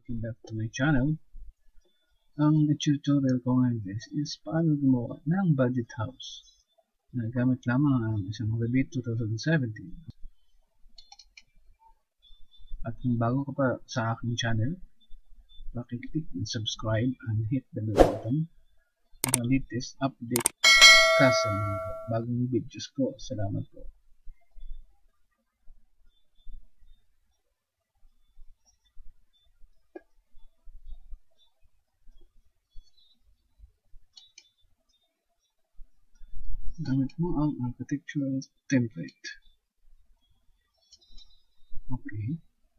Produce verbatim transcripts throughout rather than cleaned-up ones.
welcome back to my channel. Ang tutorial ko ngayon guys is paano gumawa ng budget house na gamit lamang ang isang Revit twenty seventeen. At kung bago ka pa sa aking channel, pakiclick and subscribe and hit the bell button para latest update ka sa mga bagong videos ko. Salamat po. Gamit mo ang architectural template. Okay.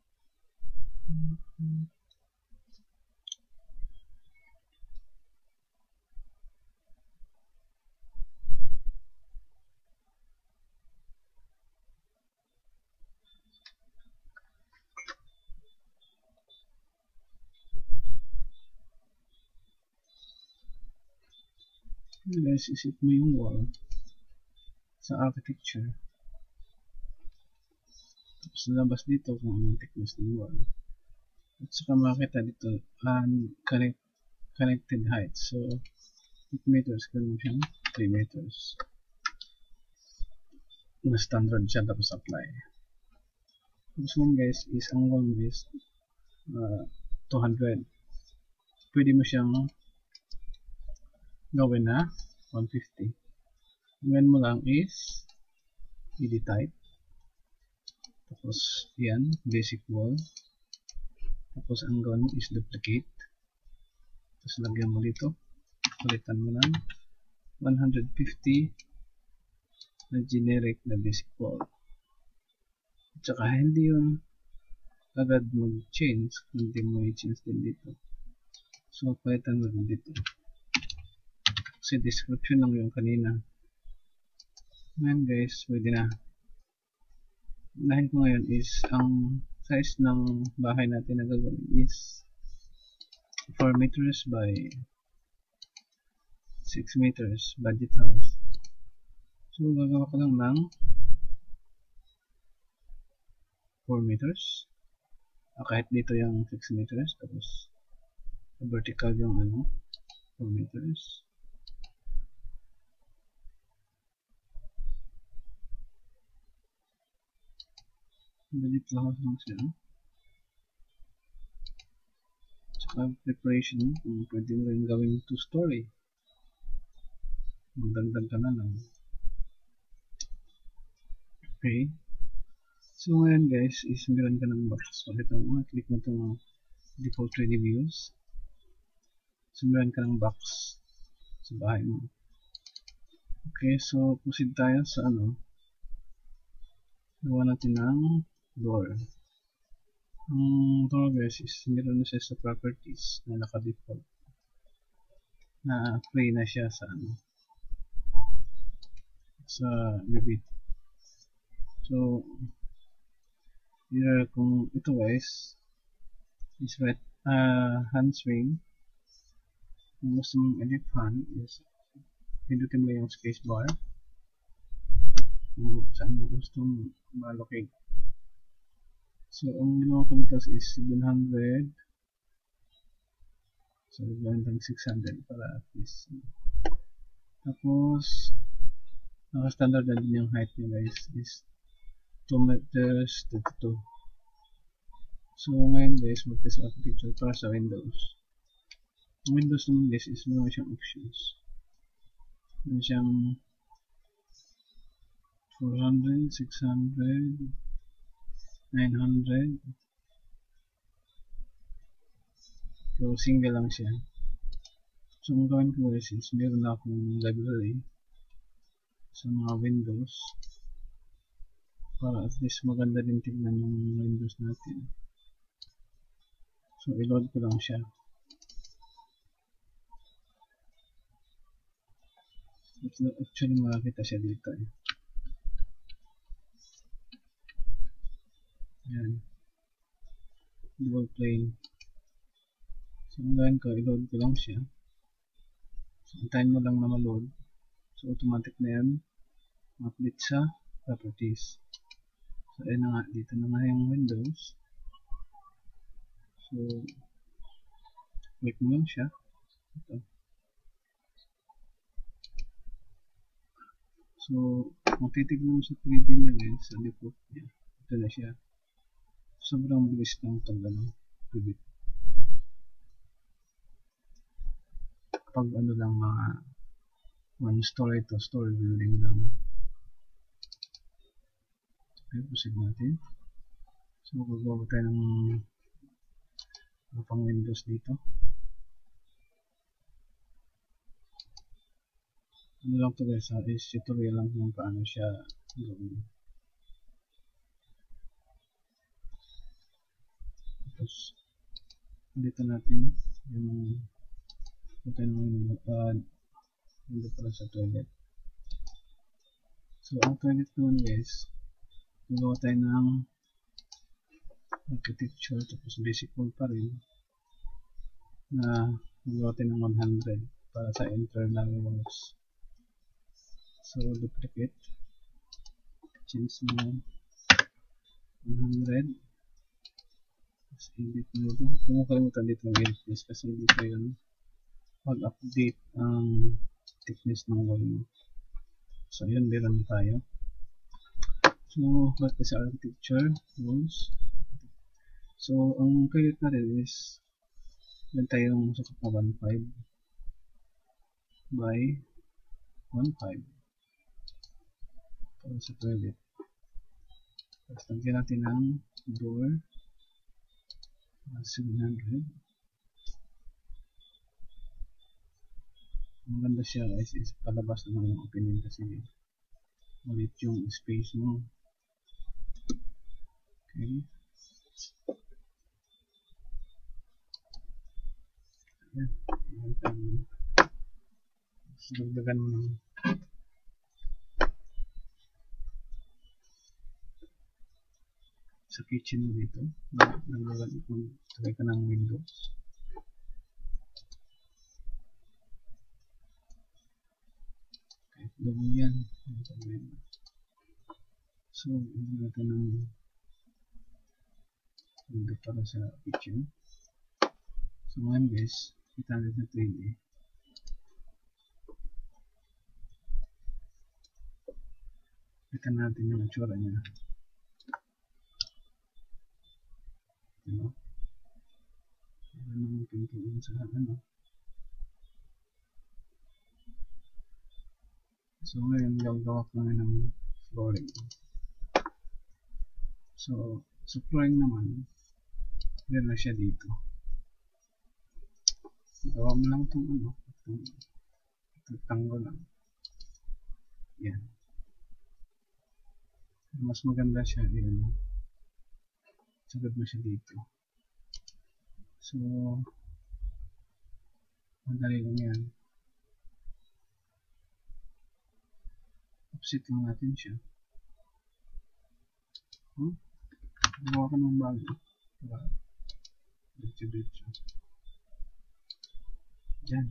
Guys, isip mo yung wall sa architecture. Tapos labas dito kung anong thickness ng wall. At saka makita dito ang connect, connected height. So, eight meters, ganoon siyang three meters. Na standard siya, tapos apply. Tapos ngayon guys, is ang wall is uh, two hundred. Pwede mo siyang gawin na one fifty. Ngayon mo lang is edit type, tapos yan, basic wall, tapos ang gawin mo is duplicate, tapos lagyan mo dito, palitan mo ng one fifty na generic na basic wall. At saka hindi yun agad mag-change, hindi mo i-change din dito. So palitan mo din dito kasi description lang yung kanina. Ngayon guys, pwede na. Unahin ko ngayon is ang size ng bahay natin na gagawin is four meters by six meters budget house. So gagawa ko lang ng four meters. Ah, kahit dito yung six meters, tapos vertical yung ano four meters. Budget house lang siya. Tsaka preparation, kung pwede mo rin gawin two story. Magdagdag ka na lang. Okay. So ngayon guys, is meron ka ng box. So ito mo, click mo itong default three D views. So meron ka ng box sa bahay mo. Okay, so proceed tayo sa ano. Gawa natin ng door. Ang door guys is meron na siya sa properties na naka-default, na free na siya sa ano, sa Revit. So here, kung ito guys is right uh, hand swing, kung gusto mong edit hand is pindutin mo yung space bar kung saan mo gusto mong ma-locate. So, ang ginawa ko nito is seven hundred. So, gawin lang six hundred para at least. Tapos, naka-standard na din yung height niya guys is two meters thirty-two. So, ngayon guys, mag-test architecture para sa windows. Ang windows naman guys is meron siyang options. Meron siyang four hundred, six hundred, nine hundred. So single lang siya. So ang gawin ko guys is meron na akong library sa mga windows para at least maganda din tignan yung windows natin. So i-load ko lang siya. Actually makakita siya dito eh. Yan, dual plane. So ang gawin ko, i-load ko lang siya. So antayin mo lang na ma-load. So automatic na yan ma-update sa properties. So ayun na nga, dito na nga yung windows. So click mo lang siya. Ito. So, kung titignan mo sa three D niya guys, sa default niya, ito na siya. Sobrang bilis lang ito gano'n. Pivot. Pag ano lang mga one story to story building lang. Okay, proceed natin. So, gagawa tayo ng uh, pang Windows dito. Ano lang ito guys, uh, is tutorial lang kung paano siya gawin. Tapos, ulitin natin yung punta ng uh, window para sa toilet. So, ang toilet naman guys, gagawa tayo ng architecture, tapos basic code pa rin na gagawa tayo ng one hundred para sa internal walls. So, duplicate, change mo one hundred, tapos edit mo ito. Kung mo kalimutan dito ng edit please, kasi hindi ko yun mag-update ang thickness ng wall mo. So, yun, meron na tayo. So, back sa architecture, walls. So, ang toilet natin is meron tayong sukat na one point five by one point five para sa toilet. Tapos, lagyan natin ng door seven hundred. Maganda siya guys, is palabas naman yung opening kasi maliit yung space mo. Okay. Ayan. Ayan. Dagdagan mo ng sa kitchen mo dito. Nagdagan mo, tagay ka ng windows. Okay, doon yan. So, hindi natin ng window para sa kitchen. So, ngayon guys, kita natin sa three D. Kita natin yung itsura niya. Diba? Ano naman pintuin sa ano. So, ngayon gagawa ko ngayon ng flooring. So, sa flooring naman, meron na siya dito. Gawa mo lang itong ano, itong rectangle lang. Yan. Mas maganda siya, yan. Sagad mo siya dito. So, madali lang yan. Offset lang natin siya. Hmm? Gawa ka ng bago. Diba? Diretso-diretso. Yan.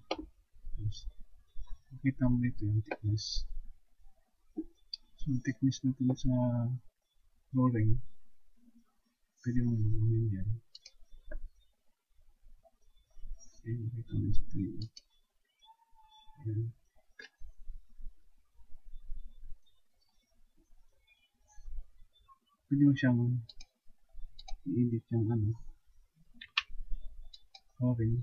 Kita mo dito yung thickness. So, yung thickness natin sa flooring, pwede mo magawin yan. Ayan, kita mo sa three D. Ayan. Pwede mo siyang i-edit yung ano, flooring.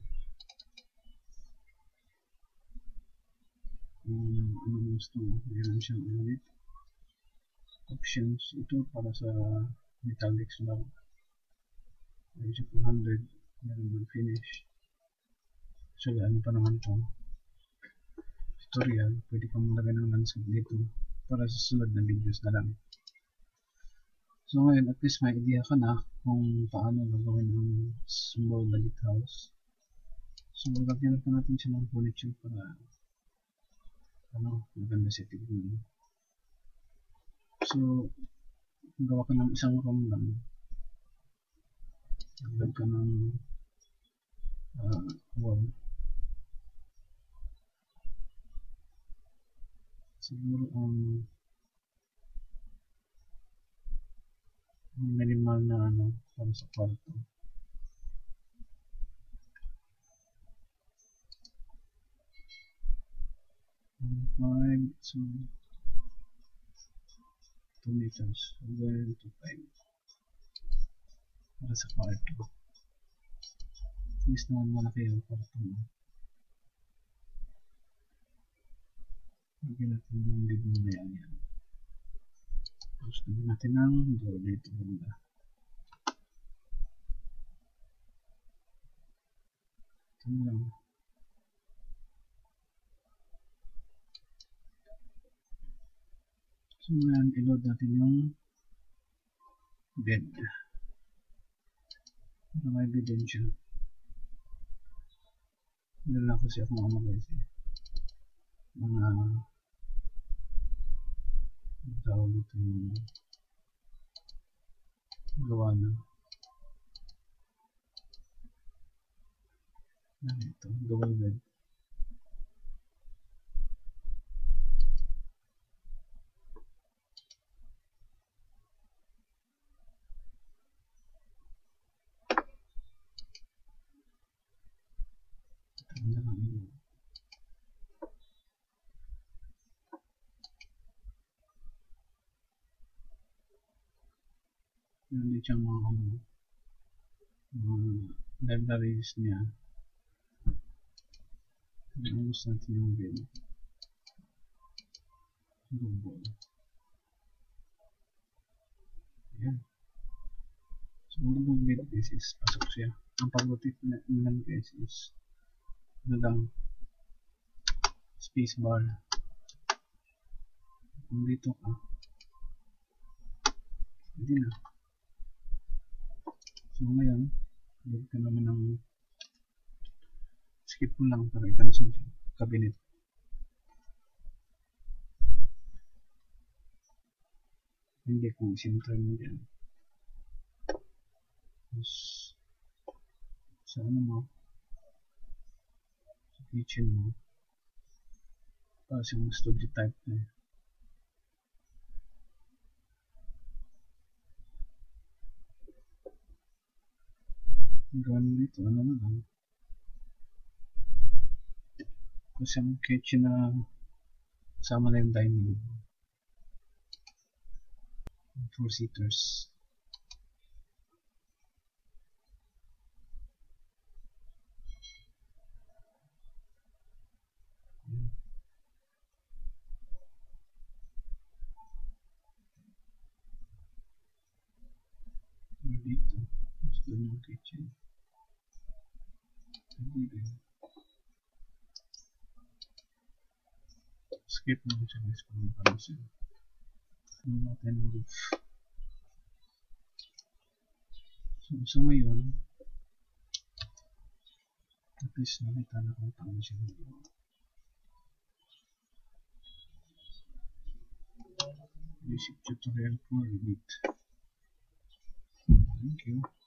Um, ano mo gusto mo, mayroon siyang edit options. Ito para sa metallics lang. Mayroon siya two hundred, mayroon ng finish. So, ano pa naman ito, tutorial, pwede kang malagay ng landscape dito para sa sunod na videos na lang. So, ngayon at least may idea ka na kung paano gagawin ang small budget house. So, lagyan pa natin siya ng furniture para ano, maganda siya tignan. So, gawa ka ng isang room lang. Lagyan ka ng uh, wall. Siguro ang um, minimal na ano para sa kwarto. five, so two meters, one to five para sa kwarto. At least naman malaki yung kwarto mo. Lagyan natin yung lid mo na yan yan. Tapos lagyan natin ng door dito banda. Ito na lang. So ngayon, i-load natin yung bed. Para may bed din siya. Meron lang kasi ako ano guys eh. Mga tawag ito yung gawa na. Ano ito? Double bed. Ito na lang yun. Meron din siyang mga ano, mga libraries niya. Naubos natin yung bed. Double. Ayan. So, double bed guys is pasok siya. Ang pag-rotate naman guys is ano lang, space bar. Kung dito ka, hindi na. So ngayon, load ka naman ng skip mo lang para ikan sa cabinet. Hindi kung center mo dyan. Tapos, sa ano mo, sa kitchen mo, para siyang studio type na eh. Gawin dito, ano na lang. Kasi ang kitchen na kasama na yung dining. Four seaters. Dito, mas doon yung kitchen. Pwede rin. Skip mo siya guys kung paano siya. Ano natin ang roof. So, so ngayon, at least nakita na kung paano siya nagawa. Basic tutorial for Revit. Thank you.